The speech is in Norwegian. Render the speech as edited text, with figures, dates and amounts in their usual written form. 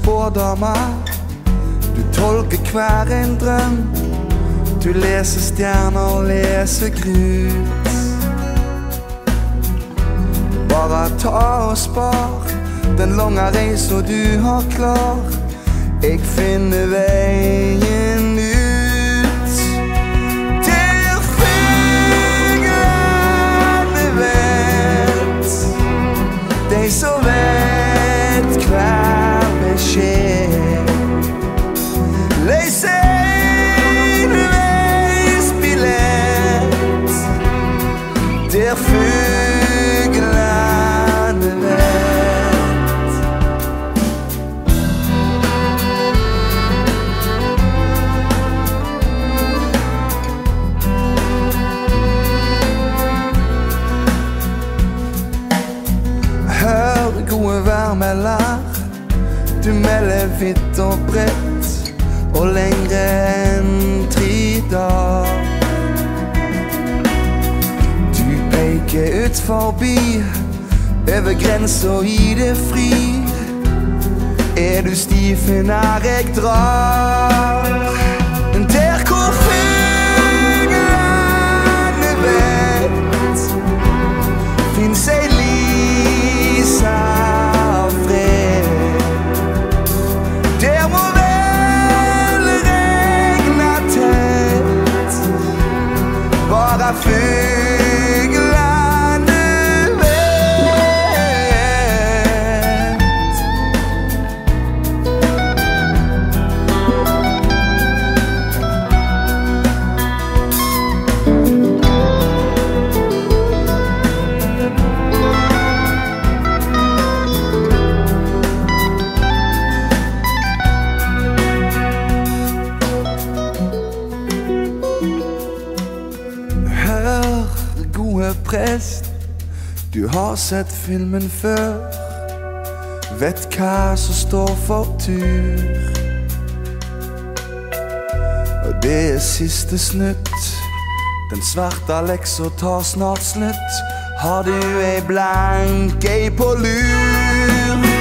spådommer. Du tolker hver en drøm. Du leser stjerner og leser grut. Bare ta og spar den lange reisen du har klar. Jeg finner veien ut. Der fuglene vet, de som vet hver beskjed. Løs enveisbillett, der fuglene vet. Hør gode værmelder, du melder vidt og bredt, og lengre enn 3 dager. Du peker ut forbi, over grenser i det fri. Du stifen jeg drar, der hvor fuglene vet, finnes ei lys av fred. Der må vel regne tett, bare fuglene vet. Hør, gode prest, du har sett filmen før, vet hva som står for tur. Og det siste snutt, den svarte leksa tar snart slutt. Har du ei blank ei på lur?